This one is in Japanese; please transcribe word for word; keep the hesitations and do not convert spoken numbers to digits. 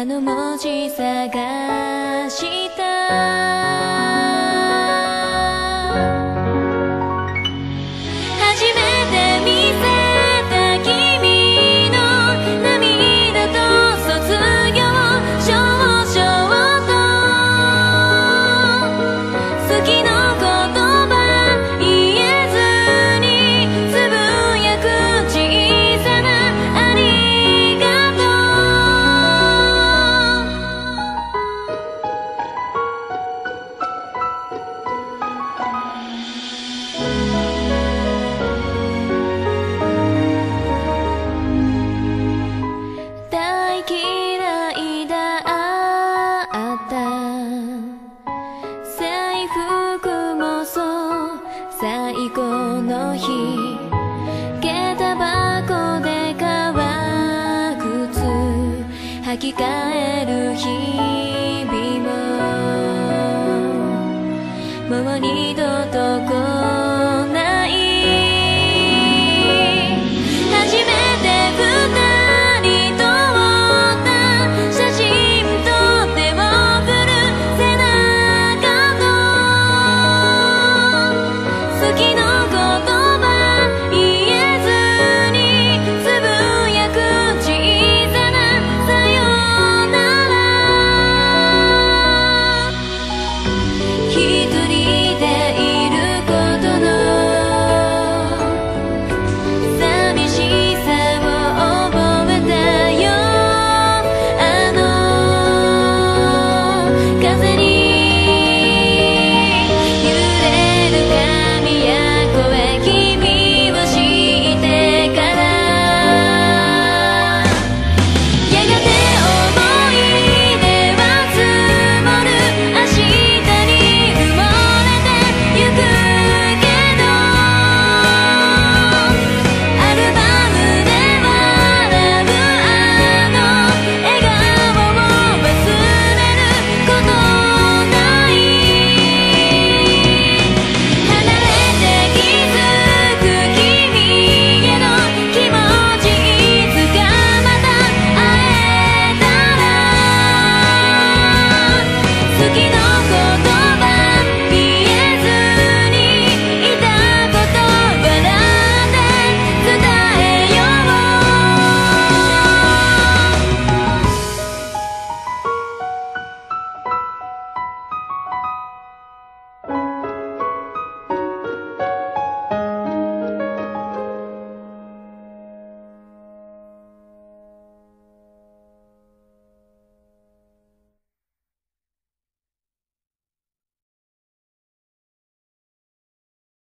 の文字探した初めて見せた君の涙と卒業証書と好きの言葉言えずにつぶやく小さなありがとう大嫌いだった制服もそう最後の日下駄箱で革靴履き替える日々ももう二度と来ない初めて二人撮った写真と手を振る背中と好きの言葉言えずにつぶやく小さなさよなら一人でいることの寂しさを覚えたよあの風に